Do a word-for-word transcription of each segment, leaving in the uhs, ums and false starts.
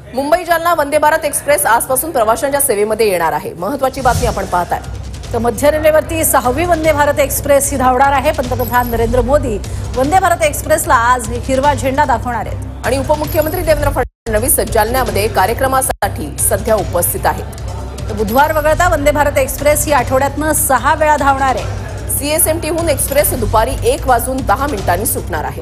Mumbai Jalna Vande Bharat express आजपासून प्रवाशांच्या सेवेमध्ये येणार आहे। महत्त्वाची बातमी आपण पाहताय। तर मध्य रेल्वेवरती सहावी वंदे भारत एक्सप्रेस ही धावणार आहे। पंतप्रधान नरेंद्र मोदी वंदे भारत एक्सप्रेसला आज हिरवा झेंडा दाखवणार आहेत आणि उपमुख्यमंत्री देवेंद्र फडणवीस जालन्यामध्ये कार्यक्रमासाठी सध्या उपस्थित आहेत। बुधवार वगळता वंदे भारत एक्सप्रेस ही आठवड्यातनं सहा वेळा धावणार आहे। सीएसएमटीहून एक्सप्रेस दुपारी एक वाजून दहा मिनिटांनी सुटणार आहे।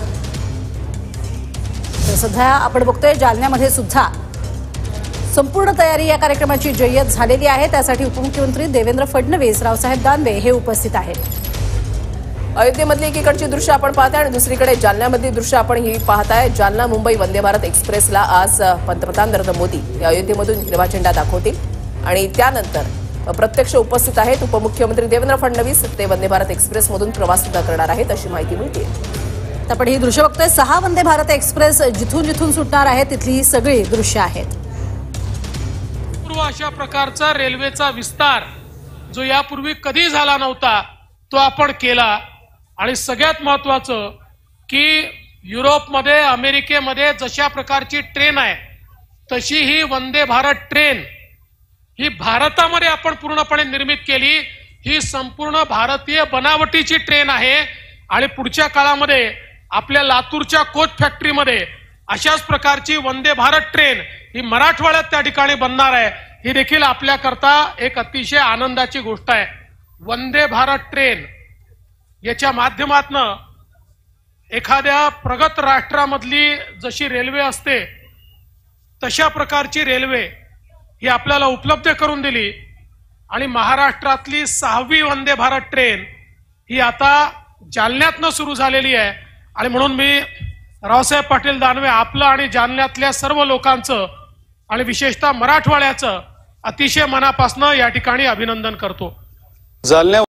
तर सध्या आपण बघतोय जालन्यामध्ये सुद्धा संपूर्ण तयारी या कार्यक्रमाची जय्यत झालेली आहे। त्यासाठी उपमुख्यमंत्री देवेंद्र फडणवीस, रावसाहेब दानवे हे उपस्थित आहेत। अयोध्येमधली एकीकडची दृश्य आपण पाहताय आणि दुसरीकडे जालन्यामधली दृश्य आपण ही पाहताय। जालना मुंबई वंदे भारत एक्सप्रेसला आज पंतप्रधान नरेंद्र मोदी या अयोध्येमधून हिरवा झेंडा दाखवतील आणि त्यानंतर प्रत्यक्ष उपस्थित आहेत उपमुख्यमंत्री देवेंद्र फडणवीस। ते वंदे भारत एक्सप्रेसमधून प्रवास सुद्धा करणार आहेत अशी माहिती मिळते। आपण ही दृश्य बघतोय। सहा वंदे भारत एक्सप्रेस जिथून जिथून सुटणार आहे तिथली ही सगळी दृश्य आहेत। अशा प्रकारचा रेल्वेचा विस्तार जो यापूर्वी कधी झाला नव्हता तो आपण केला आणि सगळ्यात महत्त्वाचं की युरोपमध्ये, अमेरिकेमध्ये जशा प्रकारची ट्रेन आहे तशी ही वंदे भारत ट्रेन ही भारतामध्ये आपण पूर्णपणे निर्मित केली। ही संपूर्ण भारतीय बनावटीची ट्रेन आहे आणि पुढच्या काळामध्ये आपल्या लातूरच्या कोच फॅक्टरीमध्ये अशाच प्रकारची वंदे भारत ट्रेन ही मराठवाड्यात त्या ठिकाणी बनणार आहे। ही देखील आपल्याकरता एक अतिशय आनंदाची गोष्ट आहे। वंदे भारत ट्रेन याच्या माध्यमातून एखाद्या प्रगत राष्ट्रामधली जशी रेल्वे असते तशा प्रकारची रेल्वे ही आपल्याला उपलब्ध करून दिली आणि महाराष्ट्रातली सहावी वंदे भारत ट्रेन ही आता जालन्यातनं सुरू झालेली आहे। आणि म्हणून मी रावसाहेब पाटील दानवे आपलं आणि जालन्यातल्या सर्व लोकांचं आणि विशेषतः मराठवाड्याचं अतिशय मनापासून या ठिकाणी अभिनंदन करतो। जालन्या